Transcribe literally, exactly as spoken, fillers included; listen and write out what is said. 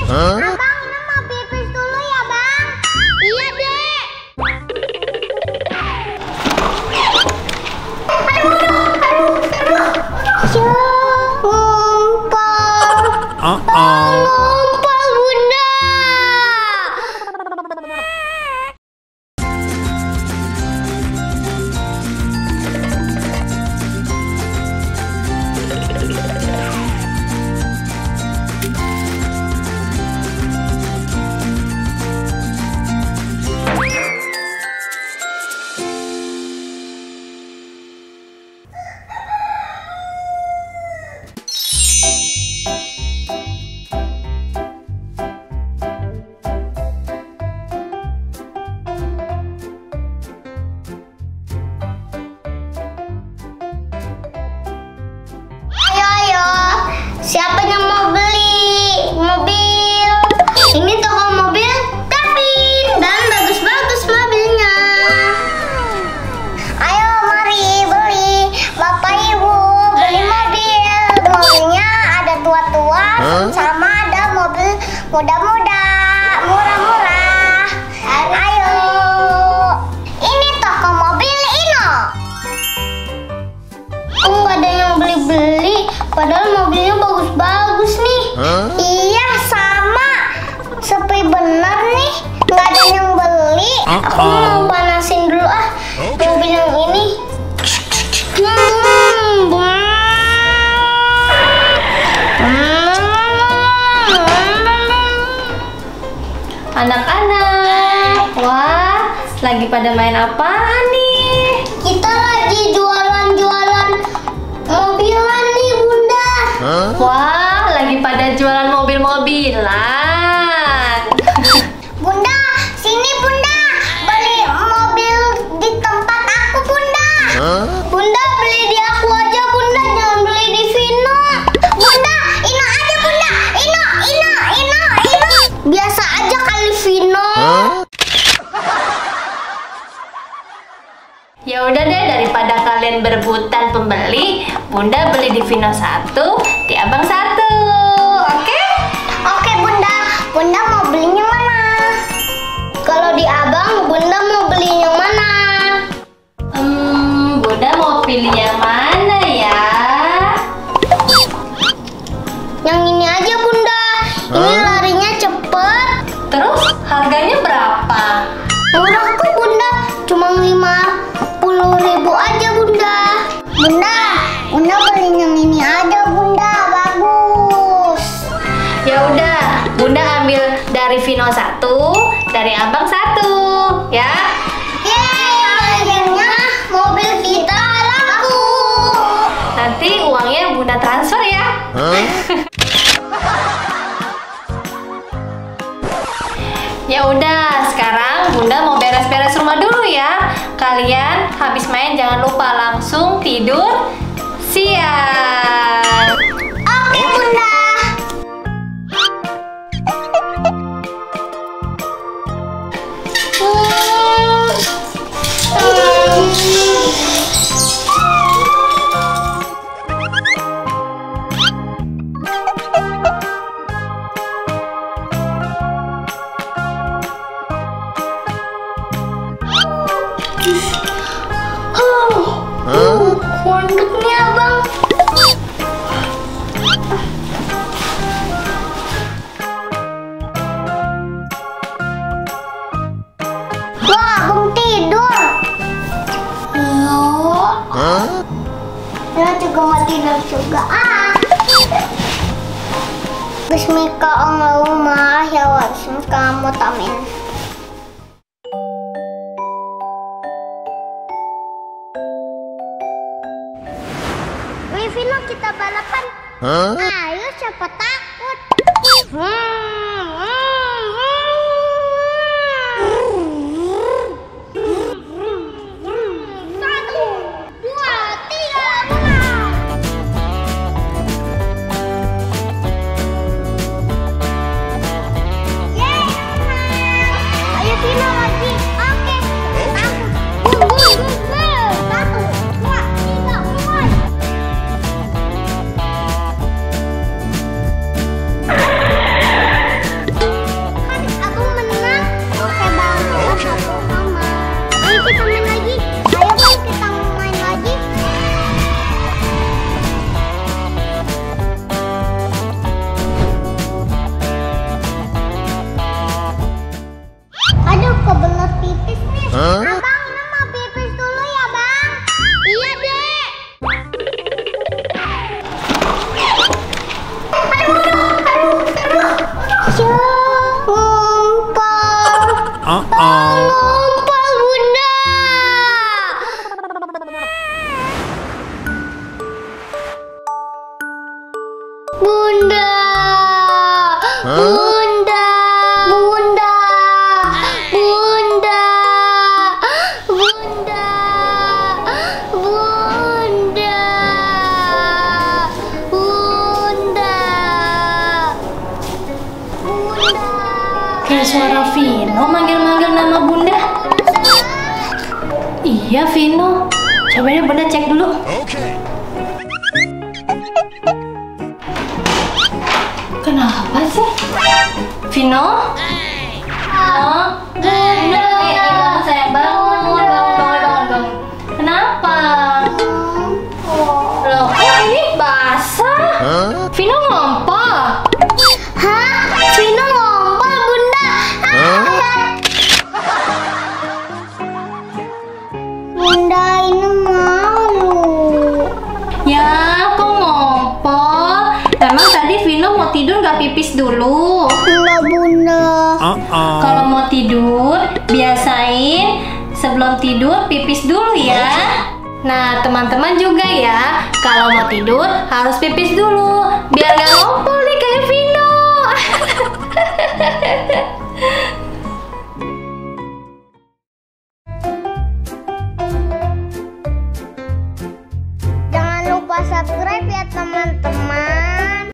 Huh? Abang, ini mau pipis dulu ya, Bang? Iya, Dek. Aduh, aduh, aduh. Ngumpul. Uh-oh. Ngumpul, Bunda. Siapa yang mau beli mobil? Ini toko mobil Kevin dan bagus-bagus mobilnya. Ayo mari beli, Bapak Ibu beli mobil. Mobilnya ada tua-tua, huh? Sama ada mobil muda-muda, murah-murah. Ayo, ini toko mobil Ino. Oh, nggak ada yang beli-beli. Padahal mobilnya bagus-bagus nih. Huh? Iya, sama. Sepi bener nih. Nggak ada yang beli. Uh-oh. Aku mau panasin dulu ah okay. Mobil yang ini. Hmm, Anak-anak, wah, lagi pada main apaan nih? Kita lagi jualan-jualan mobilan nih, Bunda. Huh? Wah, lagi pada jualan mobil-mobilan. Bunda, sini Bunda, beli mobil di tempat aku, Bunda. Huh? Bunda, beli di aku aja, Bunda, jangan beli di Vino. Bunda, Ino aja, Bunda. Ino, Ino, Ino, Ino. Biasa aja kali Vino. Huh? Ya udah deh, daripada kalian berebutan pembeli, Bunda beli di Vino satu, di Abang satu. Oke? Oke, Bunda. Bunda mau belinya mana? Kalau di Abang, Bunda mau beli yang mana? Hmm, Bunda mau pilih yang mana ya? Yang ini aja, Bunda. Ini larinya cepet. Terus harganya berapa? Murah kok, Bunda. Cuma lima puluh ribu aja, Bunda. Bunda, Bunda beli yang ini aja, Bunda. Bagus. Ya udah, Bunda ambil dari Vino satu, dari Abang satu, ya. Yeay, akhirnya mobil kita laku. Nanti uangnya Bunda transfer ya. Huh? Ya udah, sekarang Bunda mau beres-beres rumah dulu ya. Kalian habis main jangan lupa langsung tidur siang. Oke, Bunda. Mantap nih, Abang. Wah, Abang tidur. Huh? Ya juga mau tidur juga ah. Bismillahirrahmanirrahim. Vino, kita balapan. Huh? Ayo, siapa takut? Hmm, hmm, hmm. Satu, dua, tiga, mulai. Yeay, ayo Vino lagi. Oke. Bum, bum, bum, bum. Satu, dua, tiga, mulai. Bunda, Bunda, Bunda, Bunda, Bunda, Bunda, Bunda. Kayak suara Vino manggil-manggil nama Bunda. Iya Vino. Coba deh Bunda cek dulu. Kenapa sih? Vino? Oh, Bunda. Bangun sayang, bangun, bangun, bangun, bangun, bangun. Kenapa? Loh, kok ini basah? Vino ngompol. Hah? Vino ngompol, Bunda. Bunda, ini malu. Ya, kok ngompol? Emang tadi Vino mau tidur nggak pipis dulu? Enggak, Bunda. Uh-uh. Kalau mau tidur, biasain sebelum tidur pipis dulu ya. Nah, teman-teman juga ya, kalau mau tidur harus pipis dulu, biar nggak ngompol nih